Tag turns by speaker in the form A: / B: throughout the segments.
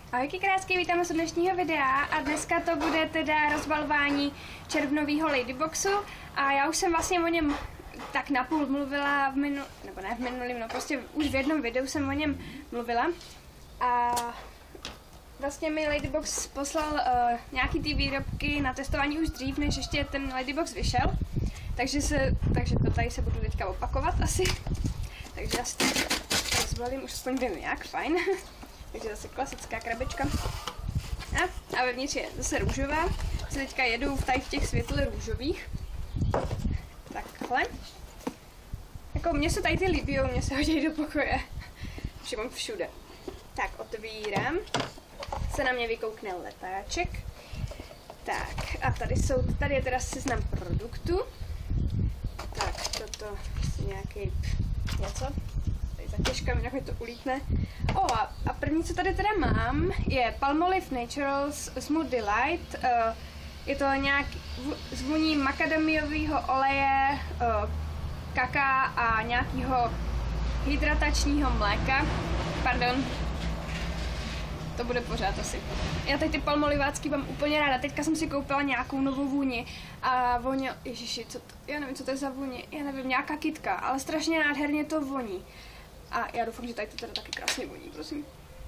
A: Ahojky krásky, vítám vás u dnešního videa a dneska to bude teda rozbalování červnového Ladyboxu a já už jsem vlastně o něm tak napůl mluvila v minulém, prostě už v jednom videu jsem o něm mluvila a vlastně mi Ladybox poslal nějaký ty výrobky na testování už dřív, než ještě ten Ladybox vyšel, takže to tady se budu teďka opakovat asi, takže já si to rozbalím, už aspoň vím jak, fajn. Takže zase klasická krabička. A vevnitř je zase růžová. Se teďka jedu v těch světle růžových. Takhle. Jako mně se tady ty líbí, mně se hodí do pokoje. Už je mám všude. Tak, otvírám. Se na mě vykoukne letáček. Tak, a tady je teda seznam produktů. Tak, toto je nějaký něco. Těžká mi to ulítne. A první, co tady teda mám, je Palmolive Naturals Smooth Delight. Je to nějak zvoní makadamiového oleje, kaká a nějakého hydratačního mléka. Pardon. To bude pořád asi. Já tady ty palmolivácky mám úplně ráda. Teďka jsem si koupila nějakou novou vůni a voně, ježiši, já nevím, co to je za vůni. Já nevím, nějaká kytka, ale strašně nádherně to voní. A já doufám, že tady to teda taky krásně voní, prosím.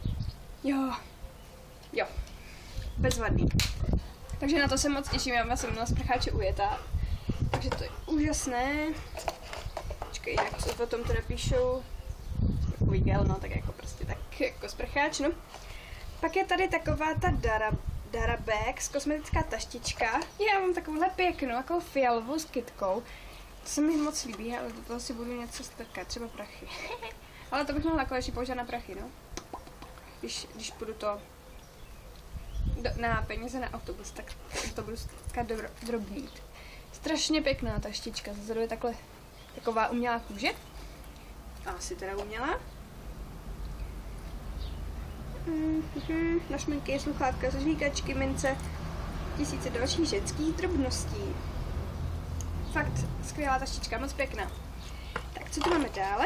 A: Jo. Bezvadný. Takže na to se moc těším, já jsem na sprcháče ujetá. Takže to je úžasné. Počkej, jak co o tom teda píšou. Takový gel, no, tak jako prostě tak jako sprcháč, no. Pak je tady taková ta Darabex, kosmetická taštička. Já mám takovouhle pěknou, takovou fialovou s kytkou. To se mi moc líbí, ale do toho si budu něco strkat, třeba prachy. Ale to bych mohla konečně použít na prachy, no. Když půjdu na peníze na autobus, tak to budu strkat drobnít. Strašně pěkná taštička, zase je taková umělá kůže. Asi teda umělá. Na šminky, sluchátka, zažvíkačky, mince, tisíce dalších ženských drobností. Fakt skvělá taštička, moc pěkná. Tak, co tu máme dále?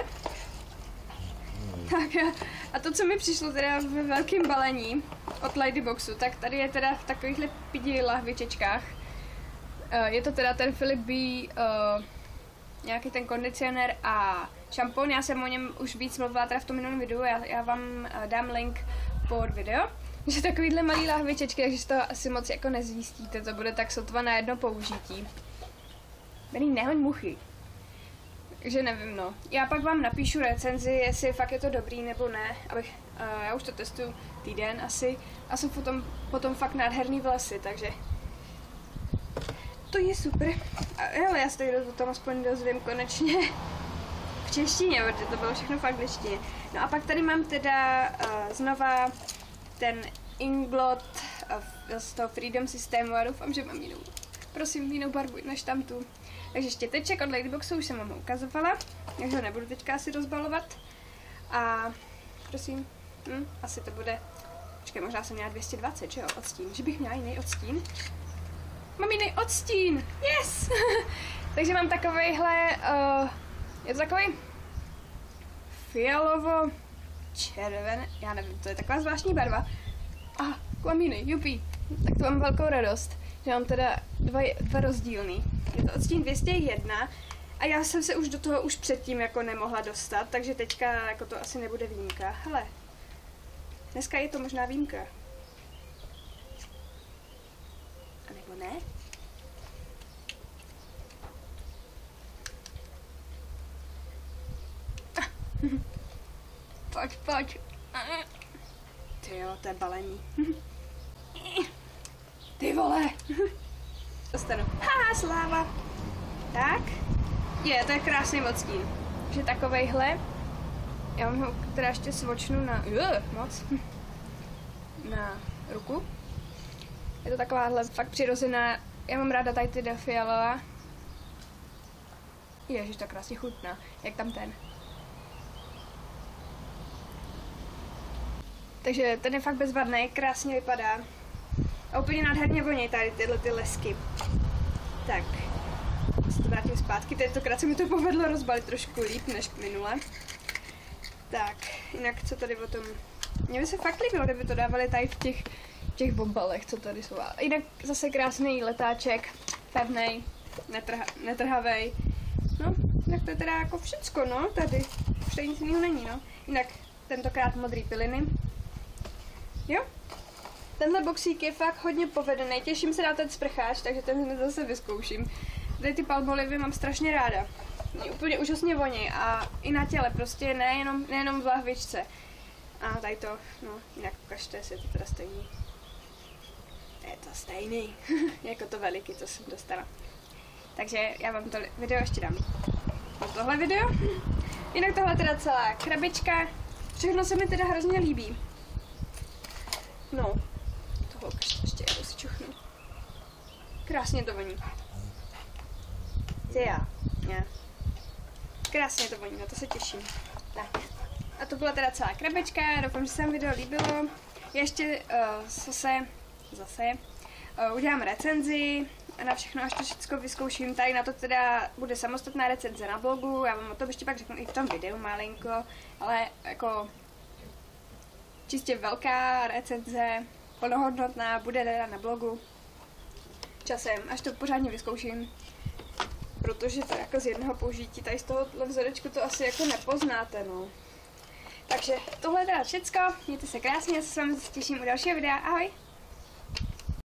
A: Tak a to, co mi přišlo teda ve velkém balení od Ladyboxu, tak tady je teda v takovýchhle pidi lahvičečkách. Je to teda ten Philip B. Nějaký ten kondicionér a šampon. Já jsem o něm už víc mluvila teda v tom minulém videu, já vám dám link pod video. Že takovýhle malý lahvičečky, takže si to asi moc jako nezjistíte, to bude tak sotva na jedno použití. Bený, nehoň muchy. Takže nevím, no. Já pak vám napíšu recenzi, jestli fakt je to dobrý nebo ne, já už to testuju týden asi a jsou potom fakt nádherný vlasy, takže to je super. A hele, já se tady o tom aspoň dozvím konečně v češtině, protože to bylo všechno fakt v češtině. No a pak tady mám teda znova ten Inglot z toho Freedom systému a doufám, že mám jinou barvu než tam tu. Takže štěteček od Ladyboxu už jsem vám ho ukazovala, takže ho nebudu teďka asi rozbalovat. A prosím, asi to bude, počkej, možná jsem měla 220, že jo, odstín, že bych měla jiný odstín. Mám jiný odstín, yes! Takže mám takovejhle, je to takový fialovo-červen, já nevím, to je taková zvláštní barva. Mám jiný, jupi, tak to mám velkou radost, že mám teda dva rozdílný. Je to odstín 201 a já jsem se už do toho už předtím jako nemohla dostat, takže teďka jako to asi nebude výjimka. Hele, dneska je to možná výjimka. A nebo ne? Pojď. Tyjo, to je balení. Ty vole. Dostanu. Sláva. Tak. To je krásný odstín. Takže takovejhle. Já vám ho teda ještě svočnu na ruku. Je to takováhle fakt přirozená. Já mám ráda tady ty fialová. Ježiš, to krásně chutná. Jak tam ten. Takže ten je fakt bezvadný, krásně vypadá. A úplně nádherně voní tady tyhle ty lesky. Tak, se to vrátím zpátky, tentokrát se mi to povedlo rozbalit trošku líp než minule. Tak, jinak co tady o tom Mně by se fakt líbilo, kdyby to dávali tady v těch bombalech, co tady jsou. A jinak zase krásný letáček, pevnej, netrhavej. No, tak to je teda jako všecko, no, tady. Už tady nic jiného není, no. Jinak tentokrát modrý piliny. Jo? Tenhle boxík je fakt hodně povedený, těším se na ten sprcháč, takže ten zase vyzkouším. Tady ty palmolivy mám strašně ráda. Úplně úžasně voní a i na těle, prostě nejenom v lahvičce. A tady to, no, jinak ukažte si, to teda stejný. Je to stejný, jako to veliký, co jsem dostala. Takže já vám to video ještě dám. Tohle video. Jinak tohle teda celá krabička. Všechno se mi teda hrozně líbí. No, toho ukažte ještě, já si čuchnu. Krásně to voní. Ne. Krásně to voní, na to se těším. Tak. A to byla teda celá krabička, doufám, že se vám video líbilo. Ještě zase udělám recenzi na všechno, až to všechno vyzkouším. Tady na to teda bude samostatná recenze na blogu, já vám o tom ještě pak řeknu i v tom videu malinko, ale jako čistě velká recenze, plnohodnotná, bude teda na blogu časem, až to pořádně vyzkouším. Protože to jako z jednoho použití, tady z tohohle vzorečku to asi jako nepoznáte, no. Takže tohle je teda všecko, mějte se krásně, já se s vámi těším u dalšího videa, ahoj!